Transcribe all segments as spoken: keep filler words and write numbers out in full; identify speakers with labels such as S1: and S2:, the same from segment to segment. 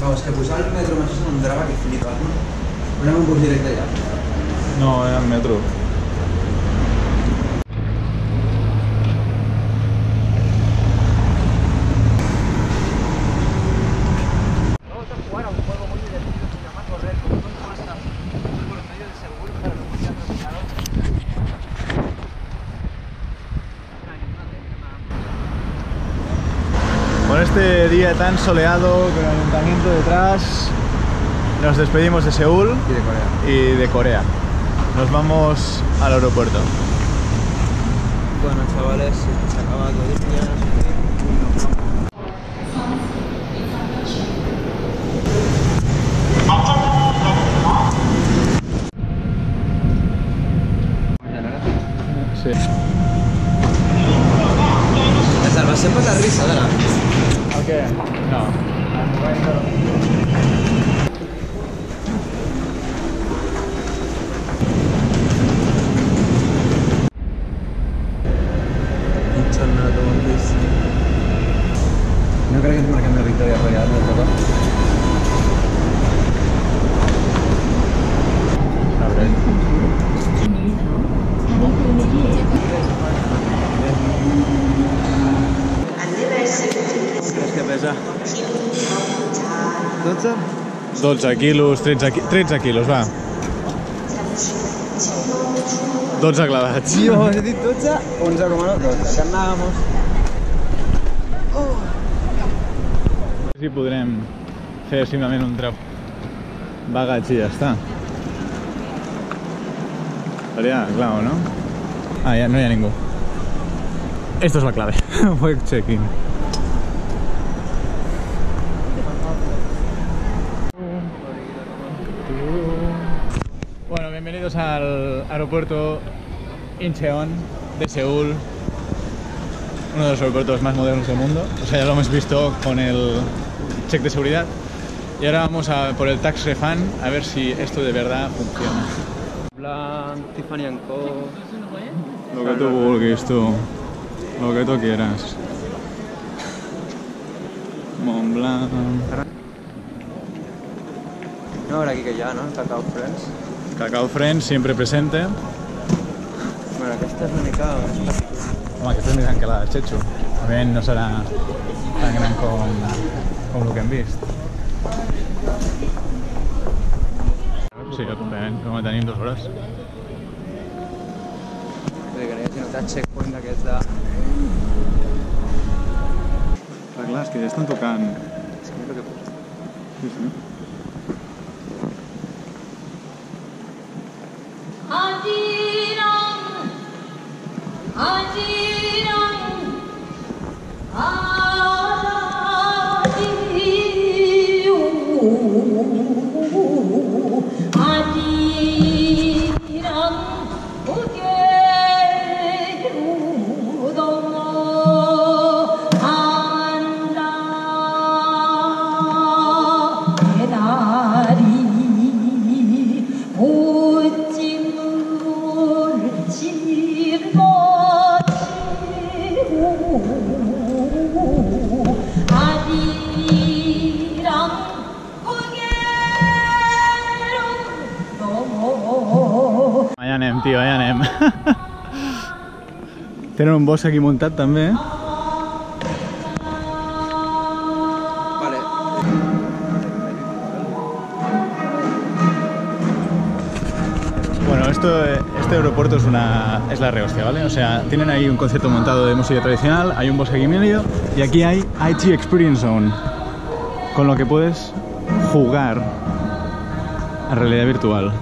S1: Vamos, que pujar al metro más és un drama que flipes, no? Anem un bus directe allà.
S2: No, era el metro. Con este día tan soleado, con el ayuntamiento detrás, nos despedimos de Seúl
S1: I de Corea.
S2: y de Corea. Nos vamos al aeropuerto.
S1: Bueno, chavales, se ha acabado el día.
S2: Sí.
S1: La salvación per la risa, dona.
S2: ¿El qué? No.
S1: No crec que ens marquem la victòria royal del tot.
S2: Creus que pesa?
S1: dotze?
S2: dotze quilos, tretze, tretze quilos, va. dotze clavats.
S1: Jo he dit dotze, onze coma nou, dotze. Que anàvem.
S2: Si podrem fer simplement un trap bagatge i ja està. Però ja, clar, no? Ah, ja no hi ha ningú. Esto es la clave. Fue check-in. Bueno, bienvenidos al aeropuerto Incheon de Seúl. Uno de los aeropuertos más modernos del mundo. O sea, ya lo hemos visto con el check de seguridad. Y ahora vamos a por el tax refund a ver si esto de verdad funciona.
S1: Blanc, Tiffany and Co.
S2: Lo que tú vulguis, tú. Lo que tú quieras. Montblanc.
S1: No, ahora aquí que ya, ¿no? Cacao Friends.
S2: Cacao Friends, siempre presente.
S1: Bueno, aquesta és una mica...
S2: Home, aquesta és més gran que la de Chechu. Òbviament no serà tan gran com, com el que hem vist. Sí, òbviament, com a tenim dues hores.
S1: Vull dir que no hi hagi notat checkpoint d'aquests de...
S2: Clar, clar, és que ja estan tocant.
S1: És que mira el que posa.
S2: Sí, sí. Allà anem, tio, allà anem. Tenen un bosc aquí muntat també.
S1: Vale.
S2: Bueno, esto, este aeropuerto es una es la rehostia, ¿vale? O sea, tienen ahí un concierto montado de música tradicional, hay un bosque aquí en medio y aquí hay I T Experience Zone, con lo que puedes jugar a realidad virtual.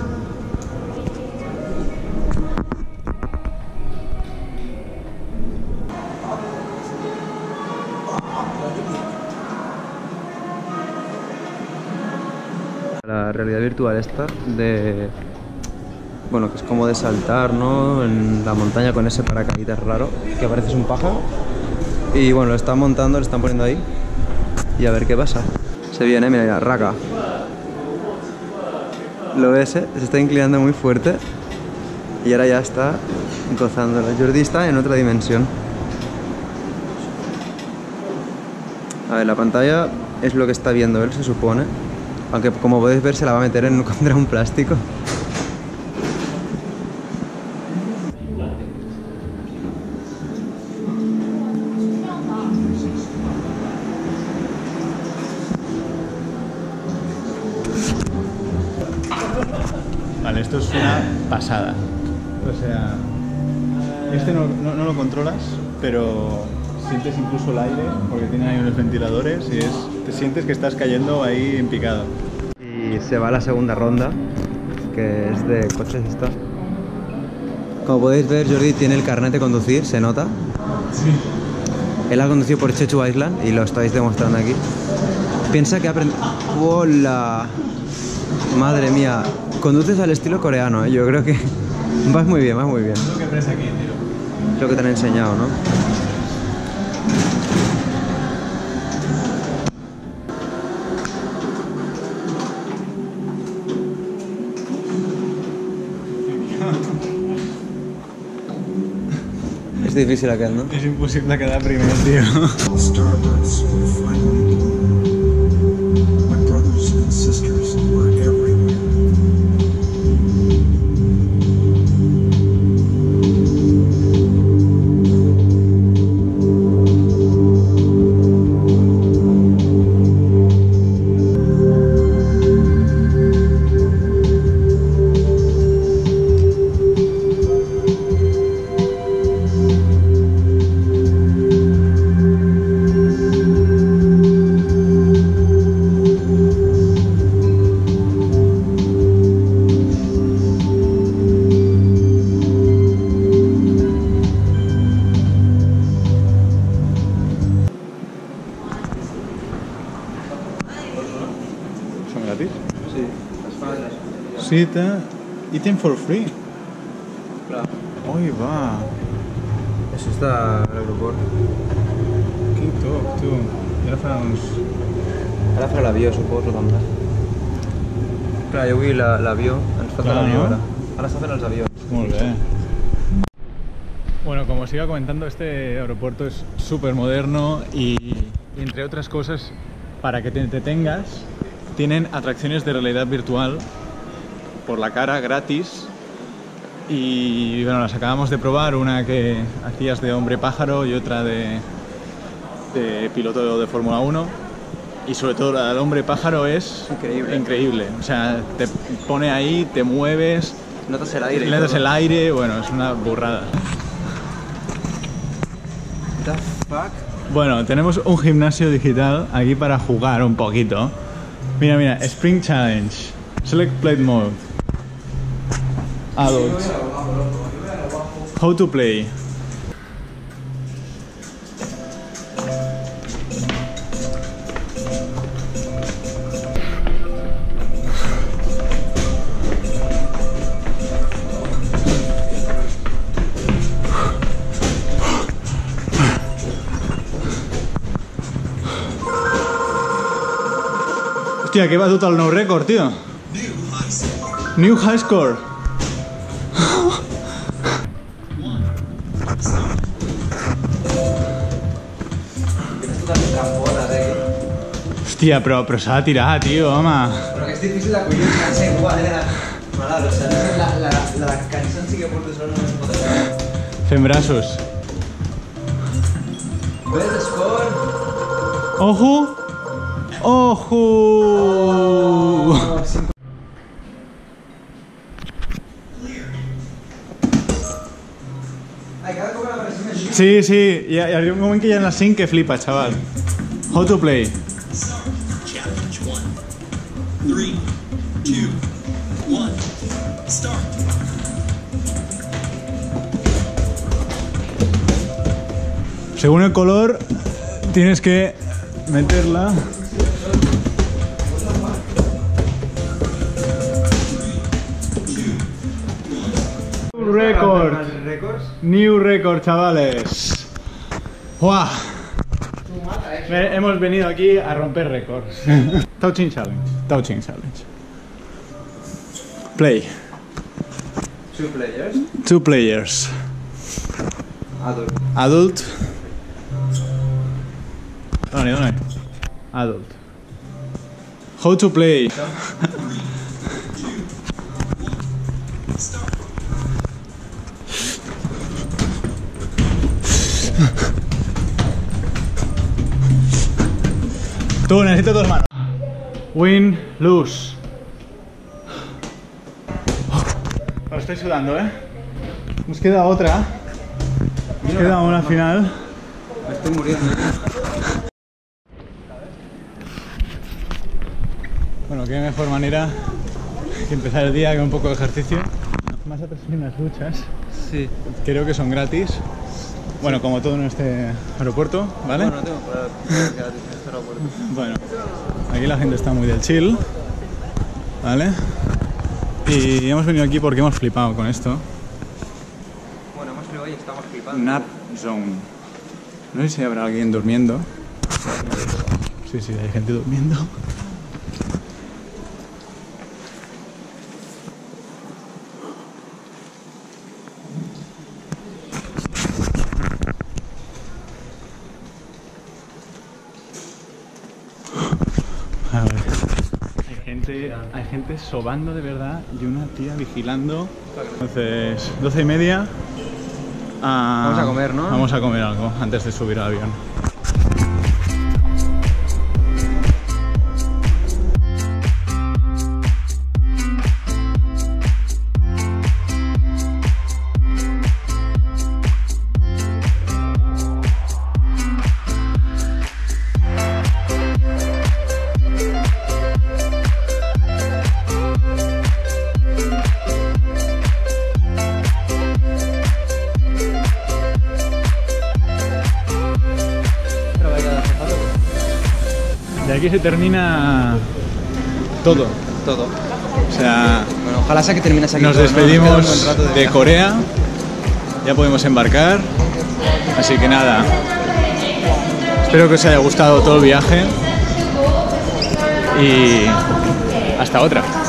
S1: La realidad virtual esta de... Bueno, que es como de saltar, ¿no? En la montaña con ese paracaídas raro, que pareces un pájaro. Y bueno, lo están montando, lo están poniendo ahí. Y a ver qué pasa. Se viene, mira, ya, raca. Lo ves, ¿eh? Se está inclinando muy fuerte. Y ahora ya está gozándolo. Jordi está en otra dimensión. A ver, la pantalla es lo que está viendo él, se supone. Aunque como podéis ver se la va a meter en contra un plástico.
S2: Vale, esto es una pasada. O sea, este no, no, no lo controlas, pero sientes incluso el aire porque tiene ahí unos ventiladores y es, te sientes que estás cayendo ahí en picado.
S1: Y se va a la segunda ronda, que es de coches esta. Como podéis ver, Jordi tiene el carnet de conducir, se nota.
S2: Sí.
S1: Él ha conducido por Jeju Island y lo estáis demostrando aquí. Piensa que ha aprendido... ¡Hola! Madre mía, conduces al estilo coreano, ¿eh? Yo creo que vas muy bien, vas muy bien.
S2: Es lo que aprendes aquí, tío.
S1: Es lo que te han enseñado, ¿no? Es difícil aquel, ¿no?
S2: Es imposible quedar primero, tío.
S3: Starbirds were finally born. My brothers and sisters were everywhere.
S2: ¿Son gratis?
S1: Sí, las faldas.
S2: Sí, te... Eating for free.
S1: Claro.
S2: Uy, va.
S1: Això està a l'aeroport.
S2: Quin top, tu. I ara farà uns...
S1: Ara farà l'avió, suposo, també. Clar, jo vull la- l'avió, ens falta
S2: Clar,
S1: l'avió
S2: no?
S1: ara. Ara està fent els avions.
S2: Muy bien. Bueno, como os iba comentando, este aeropuerto es súper moderno y, y entre otras cosas, para que te entretengas, tienen atracciones de realidad virtual por la cara gratis. Y bueno, las acabamos de probar, una que hacías de hombre pájaro y otra de, de piloto de Fórmula uno. Y sobre todo la del hombre pájaro es
S1: Increíble.
S2: increíble. O sea, te pone ahí, te mueves,
S1: Notas el aire. y
S2: le das
S1: todo.
S2: el aire, bueno, es una burrada.
S1: The fuck?
S2: Bueno, tenemos un gimnasio digital aquí para jugar un poquito. Mira, mira, Spring Challenge, Select Play Mode, Adult, How to Play. Hostia, que va tot el nou rècord, tio. New high score. Hòstia, però, però s'ha de tirar, tio, home.
S1: Però que és difícil de collons, cansa igual, eh? Malalt, o sigui, la, la, la cançó sí que portes sola no es pot fer.
S2: Fem braços.
S1: Ves, score!
S2: Ojo! Ojo!
S1: Ai, cada cop l'apareixem més lluny.
S2: Sí, sí, hi ha, hi ha un moment que hi ha les cinc que flipa, xaval. How to play.
S4: Challenge one. Three, two, one. Start.
S2: Según el color, tienes que meterla. New record.
S1: Rècords?
S2: New record, chavales. ¡Guau! Ve- Hemos venido aquí a romper récords. Touching challenge. Touching challenge. Play.
S1: Two players.
S2: Two players.
S1: Adult.
S2: Adult. Dónde, dónde? Adult. How to play. Tú, necesito tus manos. Win, lose. Lo estoy sudando, ¿eh? Nos queda otra. Nos queda una final.
S1: Me estoy muriendo.
S2: Bueno, qué mejor manera que empezar el día con un poco de ejercicio. Más atrás hay unas duchas.
S1: Sí.
S2: Creo que son gratis. Bueno, como todo en este aeropuerto, ¿vale?
S1: Bueno, no tengo para gratis en este aeropuerto.
S2: Bueno, aquí la gente está muy del chill, ¿vale? Y hemos venido aquí porque hemos flipado con esto.
S1: Bueno, hemos flipado y estamos flipando.
S2: Nap Zone. No sé si habrá alguien durmiendo. Sí, sí, hay gente durmiendo. A ver. Hay gente, hay gente sobando de verdad y una tía vigilando. Entonces, doce y media. Ah,
S1: Vamos a comer, ¿no?
S2: Vamos a comer algo antes de subir al avión. De aquí se termina todo.
S1: Todo.
S2: O sea,
S1: Bueno, ojalá sea que termines aquí.
S2: nos
S1: todo, ¿no? Nos queda un
S2: despedimos
S1: buen rato
S2: de
S1: viaje.
S2: Corea. Ya podemos embarcar. Así que nada. Espero que os haya gustado todo el viaje. Y hasta otra.